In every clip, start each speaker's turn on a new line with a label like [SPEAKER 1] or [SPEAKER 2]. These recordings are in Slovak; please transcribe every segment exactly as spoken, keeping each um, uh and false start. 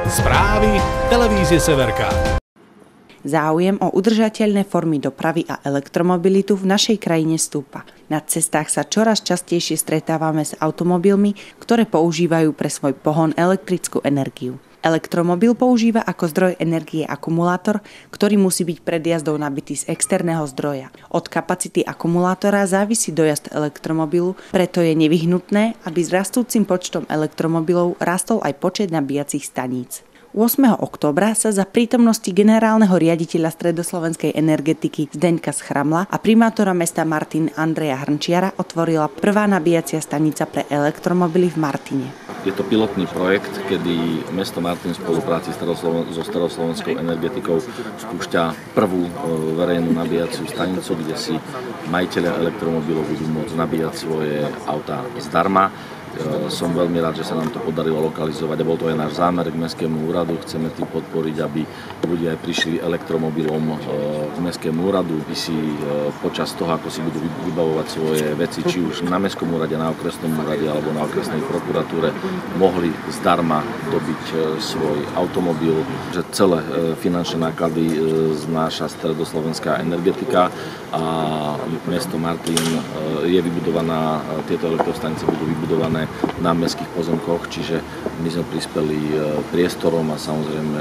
[SPEAKER 1] Správy televízie Severka.
[SPEAKER 2] Záujem o udržateľné formy dopravy a elektromobilitu v našej krajine stúpa. Na cestách sa čoraz častejšie stretávame s automobilmi, ktoré používajú pre svoj pohon elektrickú energiu. Elektromobil používa ako zdroj energie akumulátor, ktorý musí byť pred jazdou nabitý z externého zdroja. Od kapacity akumulátora závisí dojazd elektromobilu, preto je nevyhnutné, aby s rastúcim počtom elektromobilov rastol aj počet nabíjacích staníc. ôsmeho októbra sa za prítomnosti generálneho riaditeľa stredoslovenskej energetiky Zdeňka Schramla a primátora mesta Martin Andreja Hrnčiara otvorila prvá nabíjacia stanica pre elektromobily v Martine.
[SPEAKER 3] Je to pilotný projekt, kedy mesto Martin v spolupráci so staroslovenskou energetikou spúšťa prvú verejnú nabíjaciu stanicu, kde si majiteľia elektromobilov budú môcť nabíjať svoje autá zdarma. Som veľmi rád, že sa nám to podarilo lokalizovať a bol to aj náš zámer k mestskému úradu. Chceme tým podporiť, aby ľudia aj prišli elektromobilom k mestskému úradu, aby si počas toho, ako si budú vybavovať svoje veci, či už na mestskom úrade, na okresnom úrade alebo na okresnej prokuratúre, mohli zdarma dobiť svoj automobil. Že celé finančné náklady znáša stredoslovenská energetika a mesto Martin je vybudovaná, tieto elektrostanice budú vybudované na mestských pozemkoch, čiže my sme prispeli priestorom a samozrejme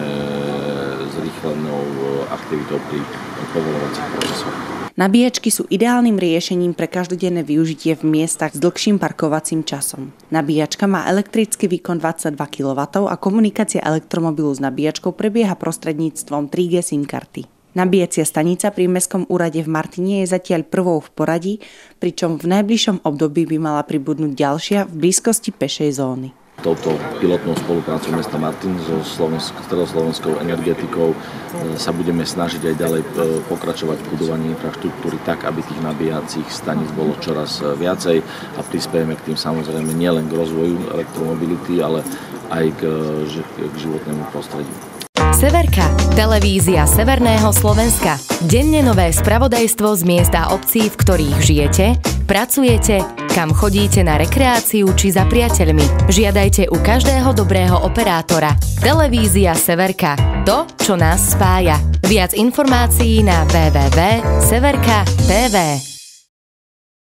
[SPEAKER 3] zrýchlenou aktivitou pri povoľovacích procesoch.
[SPEAKER 2] Nabíjačky sú ideálnym riešením pre každodenné využitie v miestach s dlhším parkovacím časom. Nabíjačka má elektrický výkon dvadsaťdva kilowattov a komunikácia elektromobilu s nabíjačkou prebieha prostredníctvom tri gé SIM karty. Nabíjacia stanica pri mestskom úrade v Martine je zatiaľ prvou v poradí, pričom v najbližšom období by mala pribudnúť ďalšia v blízkosti pešej zóny.
[SPEAKER 3] Touto pilotnou spoluprácou mesta Martin so stredoslovenskou energetikou sa budeme snažiť aj ďalej pokračovať v budovaní infraštruktúry tak, aby tých nabíjacích staníc bolo čoraz viacej a prispiejeme k tým samozrejme nielen k rozvoju elektromobility, ale aj k, k životnému prostrediu.
[SPEAKER 4] Severka, televízia Severného Slovenska. Denne nové spravodajstvo z miest a obcí, v ktorých žijete, pracujete, kam chodíte na rekreáciu či za priateľmi. Žiadajte u každého dobrého operátora. Televízia Severka. To, čo nás spája. Viac informácií na w w w bodka severka bodka t v.